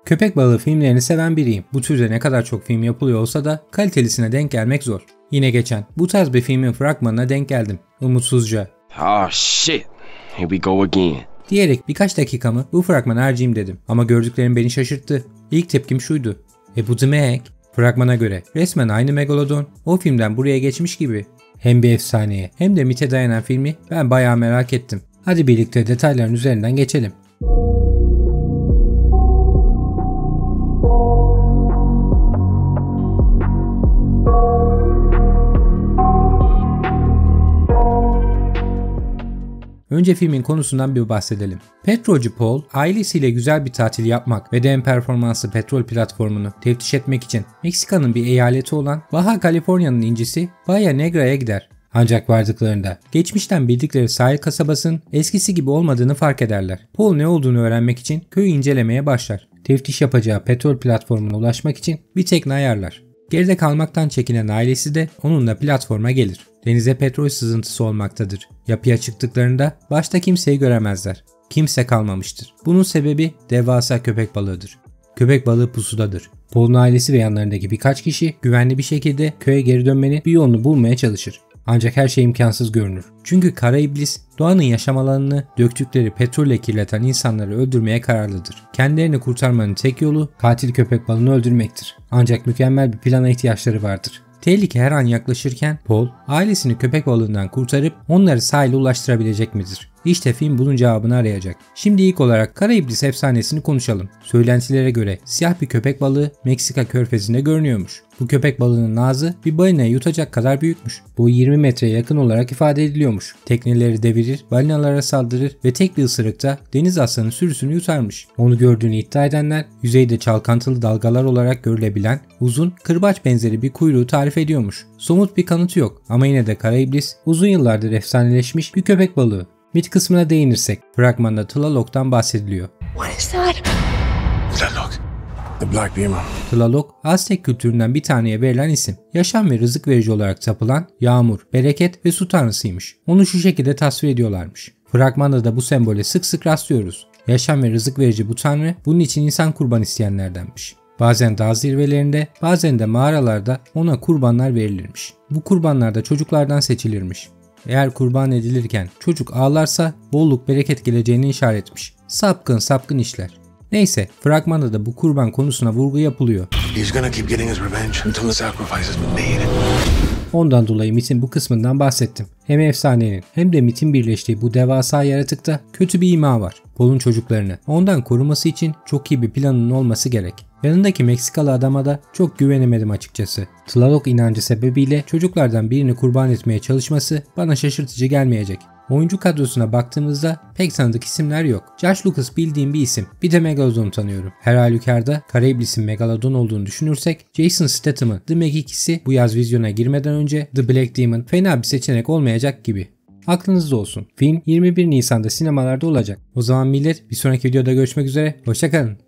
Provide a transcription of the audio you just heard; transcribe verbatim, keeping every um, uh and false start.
Köpek balığı filmlerini seven biriyim. Bu türde ne kadar çok film yapılıyor olsa da kalitelisine denk gelmek zor. Yine geçen bu tarz bir filmin fragmanına denk geldim. Umutsuzca. Oh shit. Here we go again. Diyerek birkaç dakikamı bu fragmana harcayayım dedim. Ama gördüklerim beni şaşırttı. İlk tepkim şuydu. E bu demek fragmana göre resmen aynı Megalodon o filmden buraya geçmiş gibi. Hem bir efsaneye hem de mite dayanan filmi ben bayağı merak ettim. Hadi birlikte detayların üzerinden geçelim. Önce filmin konusundan bir bahsedelim. Petrolcü Paul, ailesiyle güzel bir tatil yapmak ve en performanslı petrol platformunu teftiş etmek için Meksika'nın bir eyaleti olan Baja California'nın incisi Bahia Negra'ya gider. Ancak vardıklarında geçmişten bildikleri sahil kasabasının eskisi gibi olmadığını fark ederler. Paul ne olduğunu öğrenmek için köyü incelemeye başlar. Teftiş yapacağı petrol platformuna ulaşmak için bir tekne ayarlar. Geride kalmaktan çekinen ailesi de onunla platforma gelir. Denize petrol sızıntısı olmaktadır. Yapıya çıktıklarında başta kimseyi göremezler. Kimse kalmamıştır. Bunun sebebi devasa köpek balığıdır. Köpek balığı pusudadır. Paul'un ailesi ve yanlarındaki birkaç kişi güvenli bir şekilde köye geri dönmenin bir yolunu bulmaya çalışır. Ancak her şey imkansız görünür. Çünkü kara iblis doğanın yaşam alanını döktükleri petrolle kirleten insanları öldürmeye kararlıdır. Kendilerini kurtarmanın tek yolu katil köpek balığını öldürmektir. Ancak mükemmel bir plana ihtiyaçları vardır. Tehlike her an yaklaşırken Paul ailesini köpek balığından kurtarıp onları sahile ulaştırabilecek midir? İşte film bunun cevabını arayacak. Şimdi ilk olarak Kara İblis efsanesini konuşalım. Söylentilere göre siyah bir köpek balığı Meksika körfezinde görünüyormuş. Bu köpek balığının ağzı bir balinayı yutacak kadar büyükmüş. Bu yirmi metreye yakın olarak ifade ediliyormuş. Tekneleri devirir, balinalara saldırır ve tek bir ısırıkta deniz aslanın sürüsünü yutarmış. Onu gördüğünü iddia edenler yüzeyde çalkantılı dalgalar olarak görülebilen uzun kırbaç benzeri bir kuyruğu tarif ediyormuş. Somut bir kanıtı yok ama yine de Kara İblis uzun yıllardır efsaneleşmiş bir köpek balığı. Mit kısmına değinirsek fragmanda Tlaloc'tan bahsediliyor. What is that? Tlaloc. The Black Demon. Tlaloc, Aztek kültüründen bir taneye verilen isim. Yaşam ve rızık verici olarak tapılan yağmur, bereket ve su tanrısıymış. Onu şu şekilde tasvir ediyorlarmış. Fragmanda da bu sembole sık sık rastlıyoruz. Yaşam ve rızık verici bu tanrı bunun için insan kurban isteyenlerdenmiş. Bazen dağ zirvelerinde, bazen de mağaralarda ona kurbanlar verilirmiş. Bu kurbanlar da çocuklardan seçilirmiş. Eğer kurban edilirken çocuk ağlarsa bolluk bereket geleceğini işaretmiş. Sapkın sapkın işler. Neyse, fragmanda da bu kurban konusuna vurgu yapılıyor. Ondan dolayı mitin bu kısmından bahsettim. Hem efsanenin hem de mitin birleştiği bu devasa yaratıkta kötü bir ima var. Paul'un çocuklarını ondan koruması için çok iyi bir planının olması gerek. Yanındaki Meksikalı adama da çok güvenemedim açıkçası. Tlaloc inancı sebebiyle çocuklardan birini kurban etmeye çalışması bana şaşırtıcı gelmeyecek. Oyuncu kadrosuna baktığımızda pek tanıdık isimler yok. George Lucas bildiğim bir isim. Bir de Megalodon'u tanıyorum. Her halükarda Kara İblis'in Megalodon olduğunu düşünürsek Jason Statham'ın The Meg ikisi bu yaz vizyona girmeden önce The Black Demon fena bir seçenek olmayacak gibi. Aklınızda olsun. Film yirmi bir Nisan'da sinemalarda olacak. O zaman millet bir sonraki videoda görüşmek üzere. Hoşça kalın.